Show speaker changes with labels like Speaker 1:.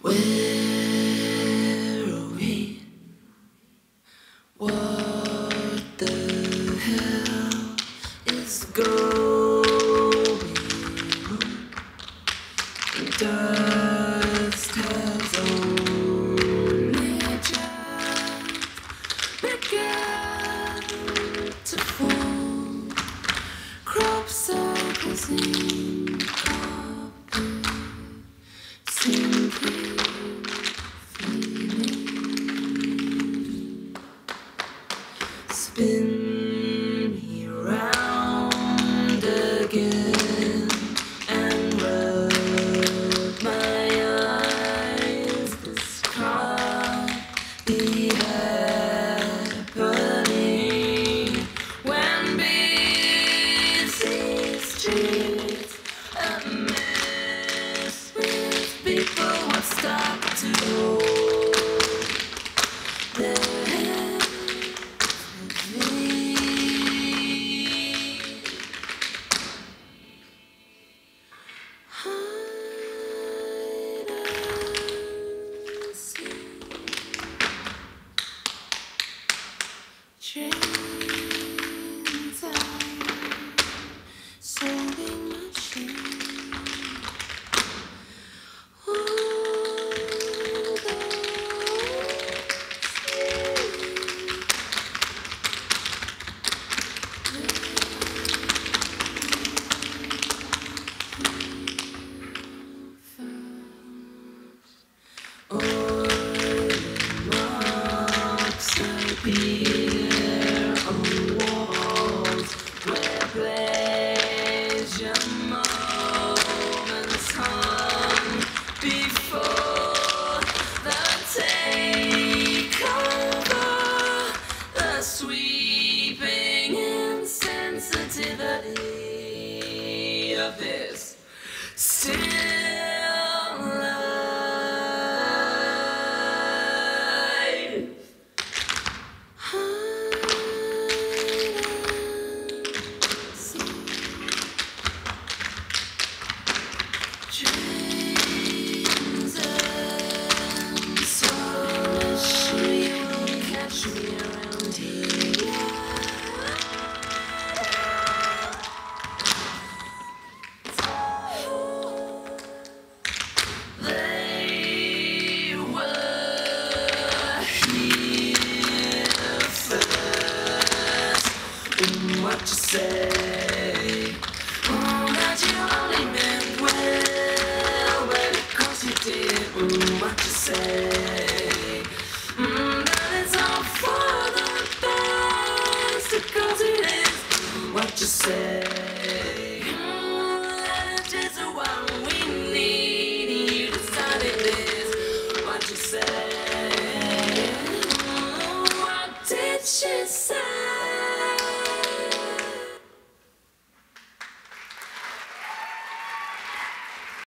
Speaker 1: Where are we? What the hell is going on? The dust has only just begun to fall. Crop circles in copper, simply spin me round again and rub my eyes. This can't be happening when busy streets a mess with people would stop to hold their heads. Trains are sewing machine. Appear on walls where pleasure moments hung before the takeover, the sweeping insensitivity of this still life. Dreams and sorrows, you won't catch me around here. They were here first. What you say? That you only meant well, but of course you did. What you say? That it's all for the best, because it is. What you say? That is what we need. You decided this. What you say?